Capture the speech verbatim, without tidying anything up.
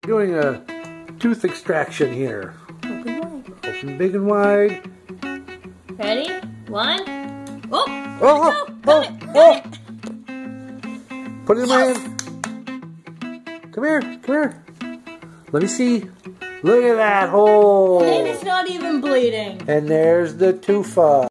Doing a tooth extraction here. Open wide. Open big and wide. Ready? One. Oh! Oh! Go! Oh! Got it! Oh! Got it! Put it in my hand. Come here. Come here. Let me see. Look at that hole. And it's not even bleeding. And there's the tufa.